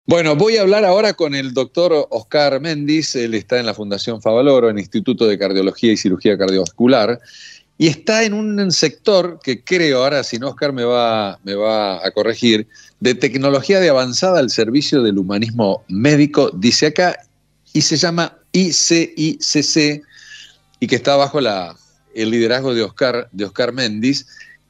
Bueno, voy a hablar ahora con el doctor Oscar Méndez. Él está en la Fundación Favaloro, en el Instituto de Cardiología y Cirugía Cardiovascular, y está en un sector que creo, ahora si no Oscar me va a corregir, de tecnología de avanzada al servicio del humanismo médico, dice acá, y se llama ICICC, y que está bajo el liderazgo de Oscar Méndez,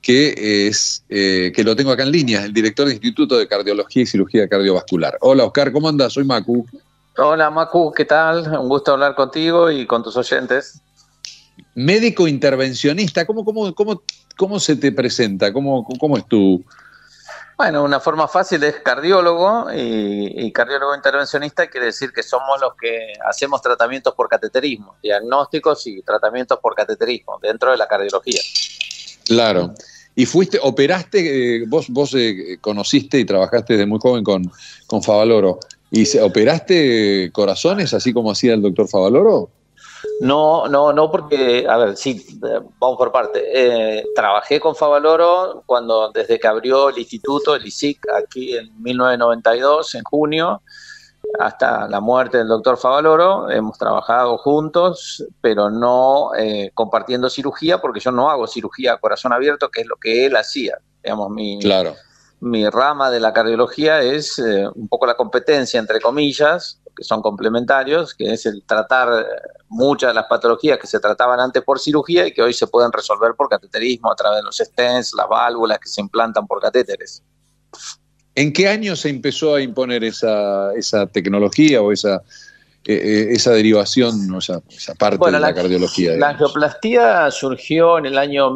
que lo tengo acá en línea, el director del Instituto de Cardiología y Cirugía Cardiovascular. Hola Oscar, ¿cómo andas? Soy Macu. Hola Macu, ¿qué tal? Un gusto hablar contigo y con tus oyentes. Médico intervencionista, ¿cómo se te presenta? ¿Cómo es tu...? Bueno, una forma fácil es cardiólogo y cardiólogo intervencionista quiere decir que somos los que hacemos tratamientos por cateterismo, diagnósticos y tratamientos por cateterismo dentro de la cardiología. Claro. Y operaste, vos conociste y trabajaste desde muy joven con Favaloro. ¿Y operaste corazones así como hacía el doctor Favaloro? No, porque, a ver, sí, vamos por parte. Trabajé con Favaloro desde que abrió el instituto, el ISIC, aquí en 1992, en junio, hasta la muerte del doctor Favaloro. Hemos trabajado juntos, pero no compartiendo cirugía, porque yo no hago cirugía a corazón abierto, que es lo que él hacía. Digamos, Claro. mi rama de la cardiología es un poco la competencia, entre comillas, que son complementarios, que es el tratar muchas de las patologías que se trataban antes por cirugía y que hoy se pueden resolver por cateterismo a través de los stents, las válvulas que se implantan por catéteres. ¿En qué año se empezó a imponer esa tecnología o esa derivación, o esa parte de la cardiología? La angioplastía surgió en el año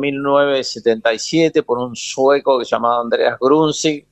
1977 por un sueco que se llamaba Andreas Grunsig,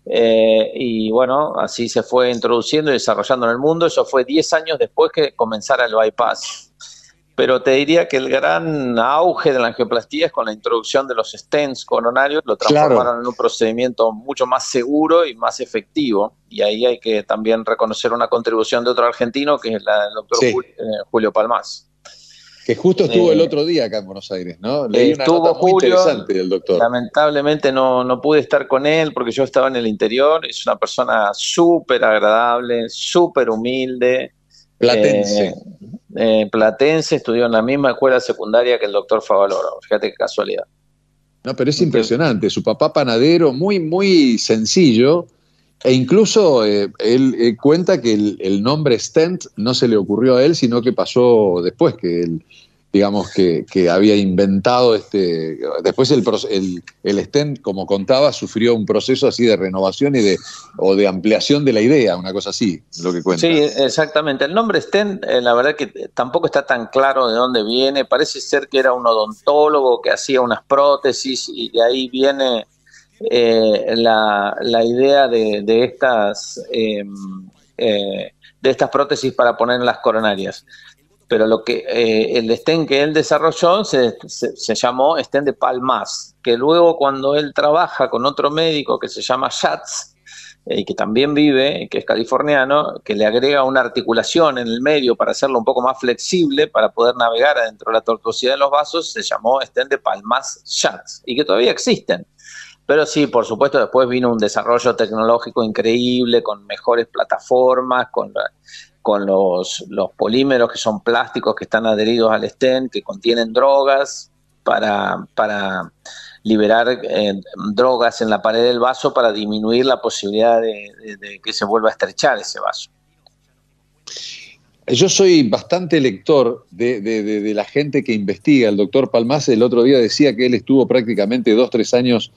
y bueno, así se fue introduciendo y desarrollando en el mundo. Eso fue 10 años después que comenzara el bypass. Pero te diría que el gran auge de la angioplastía es con la introducción de los stents coronarios, lo transformaron en un procedimiento mucho más seguro y más efectivo. Y ahí hay que también reconocer una contribución de otro argentino, que es la del doctor Julio Palmás. Que justo estuvo el otro día acá en Buenos Aires, ¿no? Leí una nota muy interesante del doctor. Lamentablemente no pude estar con él porque yo estaba en el interior. Es una persona súper agradable, súper humilde. Platense. Platense, estudió en la misma escuela secundaria que el doctor Favaloro. Fíjate qué casualidad. No, pero es impresionante. Su papá panadero, muy, muy sencillo. E incluso él cuenta que el nombre stent no se le ocurrió a él, sino que pasó después, que él, digamos, que había inventado después el stent, como contaba, sufrió un proceso así de renovación o de ampliación de la idea, una cosa así, lo que cuenta. Sí, exactamente. El nombre stent, la verdad que tampoco está tan claro de dónde viene. Parece ser que era un odontólogo que hacía unas prótesis y de ahí viene la idea de estas prótesis para poner en las coronarias. Pero el stent que él desarrolló se llamó stent de Palmás, que luego cuando él trabaja con otro médico que se llama Schatz, y que también vive, que es californiano, que le agrega una articulación en el medio para hacerlo un poco más flexible, para poder navegar adentro de la tortuosidad de los vasos, se llamó stent de Palmás-Schatz, y que todavía existen. Pero sí, por supuesto, después vino un desarrollo tecnológico increíble, con mejores plataformas, con los polímeros que son plásticos que están adheridos al stent, que contienen drogas para liberar drogas en la pared del vaso para disminuir la posibilidad de que se vuelva a estrechar ese vaso. Yo soy bastante lector de la gente que investiga. El doctor Palmás el otro día decía que él estuvo prácticamente 2-3 años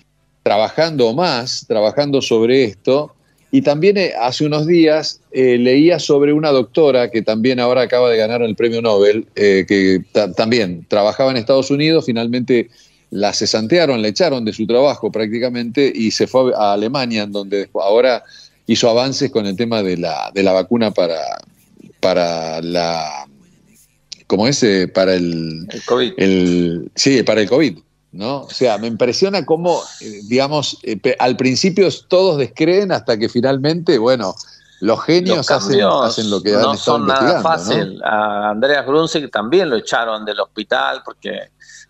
trabajando sobre esto, y también hace unos días leía sobre una doctora que también ahora acaba de ganar el premio Nobel, que también trabajaba en Estados Unidos, finalmente la cesantearon, la echaron de su trabajo prácticamente y se fue a Alemania, en donde ahora hizo avances con el tema de la vacuna para la... ¿Cómo es? Para el COVID. Sí, para el COVID. ¿No? O sea, me impresiona cómo, digamos, al principio todos descreen hasta que finalmente, bueno, los genios hacen lo que han estado investigando. No son nada fácil. ¿No? A Andreas Grunsig también lo echaron del hospital porque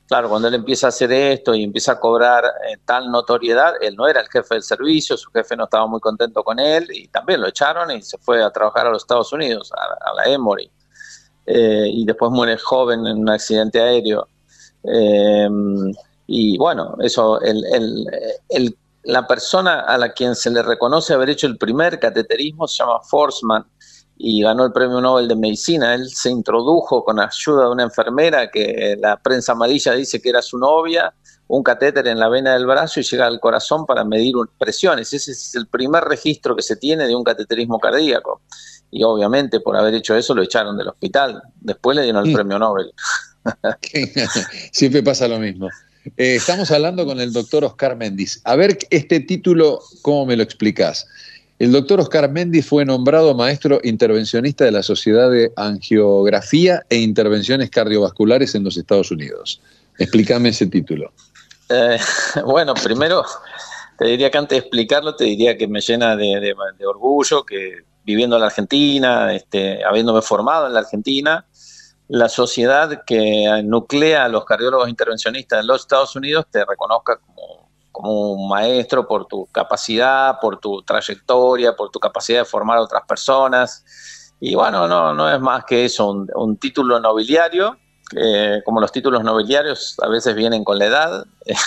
Claro, cuando él empieza a hacer esto y empieza a cobrar tal notoriedad, él no era el jefe del servicio, su jefe no estaba muy contento con él y también lo echaron y se fue a trabajar a los Estados Unidos, a la Emory. Y después muere joven en un accidente aéreo. Eh, y bueno, eso, la persona a la quien se le reconoce haber hecho el primer cateterismo se llama Forsman y ganó el Premio Nobel de Medicina. Él se introdujo con ayuda de una enfermera que la prensa amarilla dice que era su novia, un catéter en la vena del brazo y llega al corazón para medir presiones. Ese es el primer registro que se tiene de un cateterismo cardíaco. Y obviamente por haber hecho eso lo echaron del hospital. Después le dieron el Premio Nobel. Siempre pasa lo mismo. Estamos hablando con el doctor Oscar Méndez. A ver, este título, ¿cómo me lo explicás? El doctor Oscar Méndez fue nombrado maestro intervencionista de la Sociedad de Angiografía e Intervenciones Cardiovasculares en los Estados Unidos. Explícame ese título. Bueno, primero te diría que antes de explicarlo, te diría que me llena de orgullo que viviendo en la Argentina, habiéndome formado en la Argentina, la sociedad que nuclea a los cardiólogos intervencionistas en los Estados Unidos te reconozca como un maestro por tu capacidad, por tu trayectoria, por tu capacidad de formar a otras personas. Y bueno, no es más que eso, un título nobiliario, como los títulos nobiliarios a veces vienen con la edad.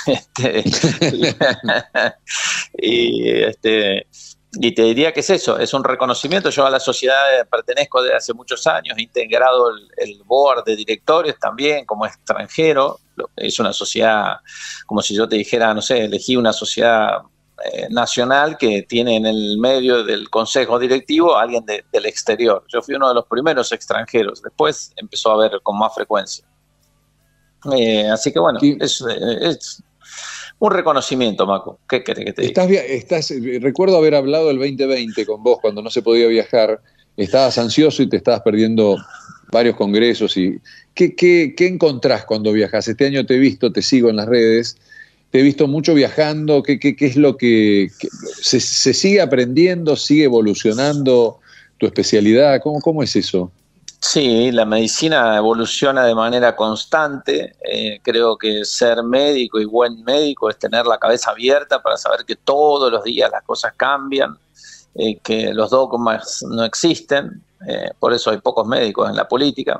Y te diría que es eso, es un reconocimiento. Yo a la sociedad pertenezco desde hace muchos años, he integrado el board de directores también como extranjero. Es una sociedad, como si yo te dijera, no sé, elegí una sociedad nacional que tiene en el medio del consejo directivo a alguien del exterior. Yo fui uno de los primeros extranjeros, después empezó a haber con más frecuencia. Así que bueno, es un reconocimiento, Maco. ¿Qué querés que te diga? Recuerdo haber hablado el 2020 con vos cuando no se podía viajar. Estabas ansioso y te estabas perdiendo varios congresos. ¿Qué encontrás cuando viajas? Este año te he visto, te sigo en las redes, te he visto mucho viajando. ¿Qué es lo que se sigue aprendiendo, sigue evolucionando tu especialidad? ¿Cómo es eso? Sí, la medicina evoluciona de manera constante. Creo que ser médico y buen médico es tener la cabeza abierta para saber que todos los días las cosas cambian, que los dogmas no existen, por eso hay pocos médicos en la política.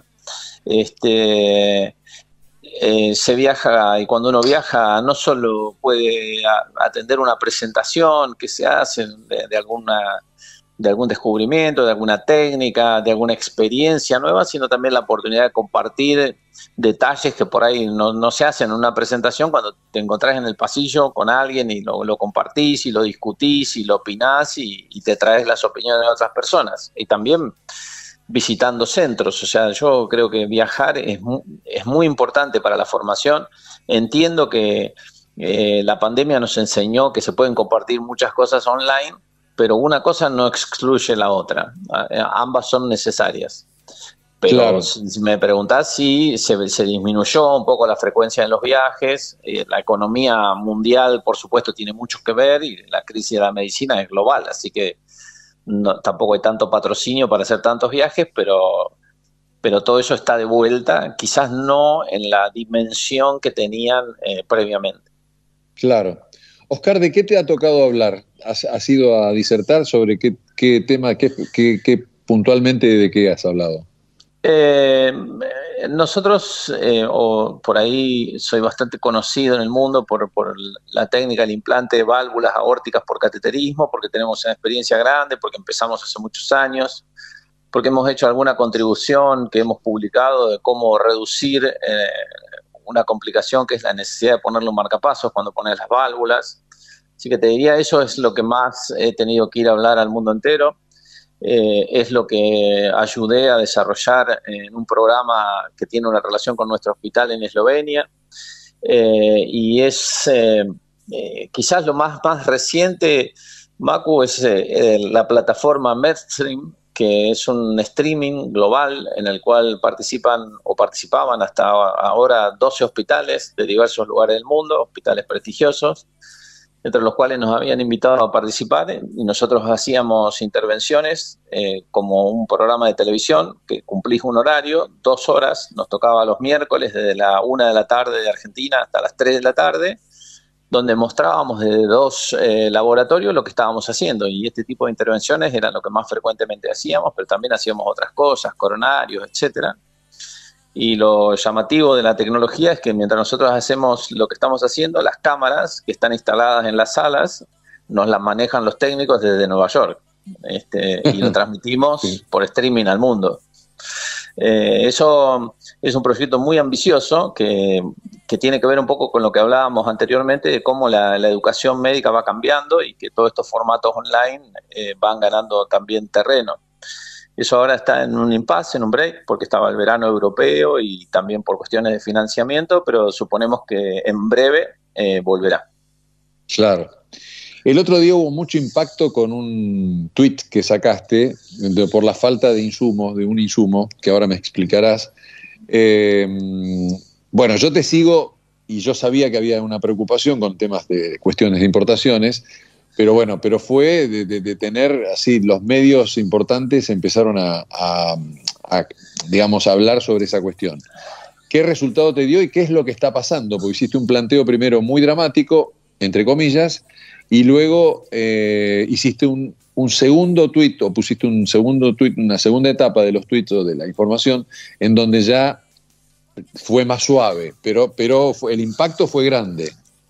Se viaja y cuando uno viaja no solo puede atender una presentación que se hace de algún descubrimiento, de alguna técnica, de alguna experiencia nueva, sino también la oportunidad de compartir detalles que por ahí no se hacen en una presentación cuando te encontrás en el pasillo con alguien y lo compartís y lo discutís y lo opinás y te traes las opiniones de otras personas. Y también visitando centros, o sea, yo creo que viajar es muy importante para la formación. Entiendo que la pandemia nos enseñó que se pueden compartir muchas cosas online, pero una cosa no excluye la otra, ambas son necesarias. Pero claro, si me preguntás si se disminuyó un poco la frecuencia de los viajes, la economía mundial por supuesto tiene mucho que ver y la crisis de la medicina es global, así que tampoco hay tanto patrocinio para hacer tantos viajes, pero todo eso está de vuelta, quizás no en la dimensión que tenían previamente. Claro. Oscar, ¿de qué te ha tocado hablar? ¿Has ido a disertar sobre qué tema, qué puntualmente de qué has hablado? Nosotros, o por ahí soy bastante conocido en el mundo por la técnica del implante de válvulas aórticas por cateterismo, porque tenemos una experiencia grande, porque empezamos hace muchos años, porque hemos hecho alguna contribución que hemos publicado de cómo reducir una complicación que es la necesidad de ponerle un marcapasos cuando pones las válvulas. Así que te diría, eso es lo que más he tenido que ir a hablar al mundo entero. Es lo que ayudé a desarrollar en un programa que tiene una relación con nuestro hospital en Eslovenia. Y es quizás lo más reciente, Macu, es la plataforma Medstream, que es un streaming global en el cual participaban hasta ahora 12 hospitales de diversos lugares del mundo, hospitales prestigiosos, entre los cuales nos habían invitado a participar, y nosotros hacíamos intervenciones como un programa de televisión que cumplís un horario, 2 horas, nos tocaba los miércoles desde la 1 de la tarde de Argentina hasta las 3 de la tarde, donde mostrábamos desde 2 laboratorios lo que estábamos haciendo, y este tipo de intervenciones eran lo que más frecuentemente hacíamos, pero también hacíamos otras cosas, coronarios, etcétera. Y lo llamativo de la tecnología es que mientras nosotros hacemos lo que estamos haciendo, las cámaras que están instaladas en las salas nos las manejan los técnicos desde Nueva York, y lo transmitimos por streaming al mundo. Eso es un proyecto muy ambicioso que tiene que ver un poco con lo que hablábamos anteriormente de cómo la educación médica va cambiando y que todos estos formatos online van ganando también terreno. Eso ahora está en un impasse, en un break, porque estaba el verano europeo y también por cuestiones de financiamiento, pero suponemos que en breve volverá. Claro. El otro día hubo mucho impacto con un tuit que sacaste por la falta de insumos, de un insumo, que ahora me explicarás. Bueno, yo te sigo y yo sabía que había una preocupación con temas de cuestiones de importaciones, pero bueno, fue de tener así, los medios importantes empezaron a digamos, a hablar sobre esa cuestión. ¿Qué resultado te dio y qué es lo que está pasando? Porque hiciste un planteo primero muy dramático, entre comillas, y luego hiciste un segundo tuit, o pusiste un segundo tuit, una segunda etapa de los tuits o de la información, en donde ya fue más suave, pero el impacto fue grande.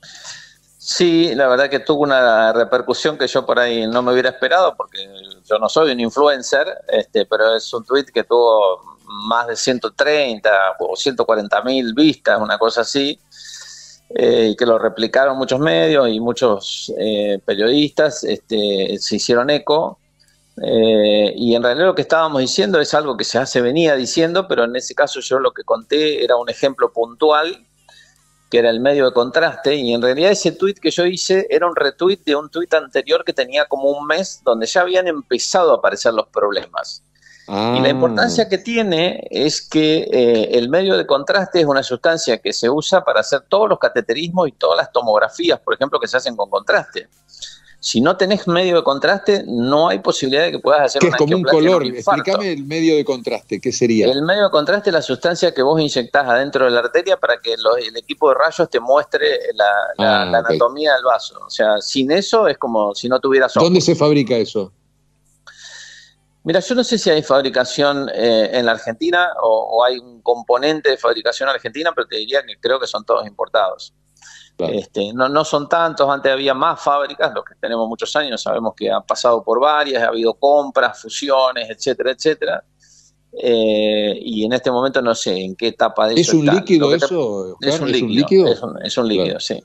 Sí, la verdad que tuvo una repercusión que yo por ahí no me hubiera esperado, porque yo no soy un influencer, pero es un tweet que tuvo más de 130 o 140.000 vistas, una cosa así, y que lo replicaron muchos medios y muchos periodistas se hicieron eco. Y en realidad lo que estábamos diciendo es algo que se venía diciendo, pero en ese caso yo lo que conté era un ejemplo puntual, que era el medio de contraste, y en realidad ese tuit que yo hice era un retweet de un tuit anterior que tenía como un mes, donde ya habían empezado a aparecer los problemas. Y la importancia que tiene es que el medio de contraste es una sustancia que se usa para hacer todos los cateterismos y todas las tomografías, por ejemplo, que se hacen con contraste. Si no tenés medio de contraste, no hay posibilidad de que puedas hacer una angioplastia. Es como un color. Explícame el medio de contraste. ¿Qué sería? El medio de contraste es la sustancia que vos inyectás adentro de la arteria para que el equipo de rayos te muestre la anatomía del vaso. O sea, sin eso es como si no tuvieras ojos. ¿Dónde se fabrica eso? Mira, yo no sé si hay fabricación en la Argentina o hay un componente de fabricación argentina, pero te diría que creo que son todos importados. Claro. No son tantos, antes había más fábricas, los que tenemos muchos años sabemos que han pasado por varias, ha habido compras, fusiones, etcétera, etcétera, y en este momento no sé en qué etapa de eso está. ¿Es un líquido eso? Es un líquido, es un líquido, claro. Sí.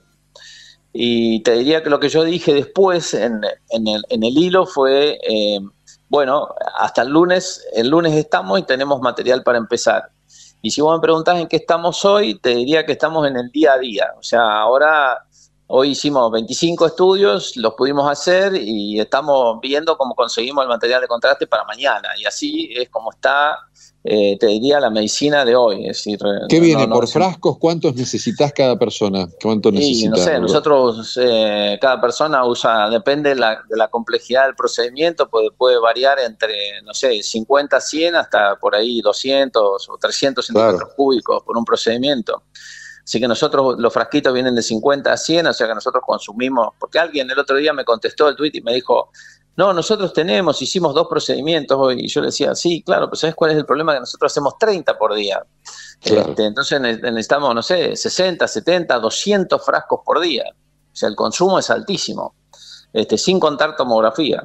Y te diría que lo que yo dije después en el hilo fue, bueno, hasta el lunes estamos y tenemos material para empezar. Y si vos me preguntás en qué estamos hoy, te diría que estamos en el día a día. O sea, hoy hicimos 25 estudios, los pudimos hacer y estamos viendo cómo conseguimos el material de contraste para mañana. Y así es como está, te diría, la medicina de hoy. Es decir, ¿qué viene por frascos? ¿Cuántos necesitas cada persona? ¿Cuánto necesitas? No sé, nosotros, cada persona usa, depende de la complejidad del procedimiento, puede variar entre, no sé, 50, 100 hasta por ahí 200 o 300 centímetros cúbicos por un procedimiento. Así que nosotros, los frasquitos vienen de 50 a 100, o sea que nosotros consumimos, porque alguien el otro día me contestó el tuit y me dijo, no, nosotros hicimos 2 procedimientos hoy, y yo le decía, sí, claro, pero ¿sabes cuál es el problema? Que nosotros hacemos 30 por día. Claro. Entonces necesitamos, no sé, 60, 70, 200 frascos por día. O sea, el consumo es altísimo, sin contar tomografía.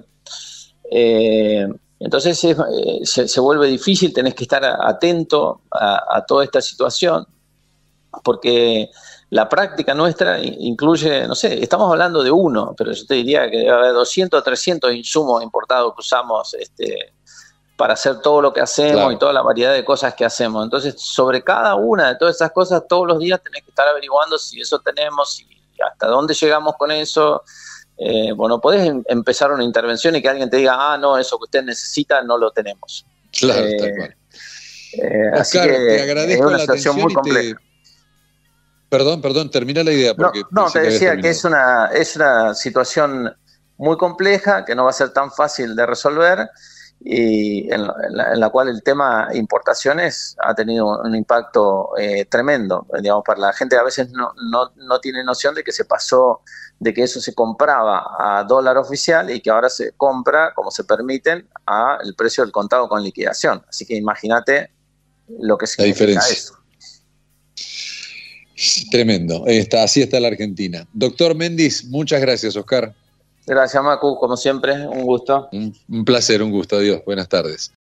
Entonces se vuelve difícil, tenés que estar atento a toda esta situación, porque la práctica nuestra incluye, no sé, estamos hablando de uno, pero yo te diría que debe haber 200 o 300 insumos importados que usamos para hacer todo lo que hacemos, claro, y toda la variedad de cosas que hacemos. Entonces, sobre cada una de todas esas cosas, todos los días tenés que estar averiguando si eso tenemos y hasta dónde llegamos con eso. Bueno, podés empezar una intervención y que alguien te diga, no, eso que usted necesita no lo tenemos. Claro, está claro. Así que te agradezco es una situación muy compleja. Perdón, termina la idea. Porque no, te decía que es una situación muy compleja, que no va a ser tan fácil de resolver, y en la cual el tema importaciones ha tenido un impacto tremendo. Digamos, para la gente a veces no tiene noción de que se pasó, de que eso se compraba a dólar oficial y que ahora se compra, como se permiten, a el precio del contado con liquidación. Así que imagínate lo que significa eso. Tremendo. Así está la Argentina. Doctor Méndez, muchas gracias, Oscar. Gracias, Macu, como siempre, un gusto. Un placer, un gusto. Adiós. Buenas tardes.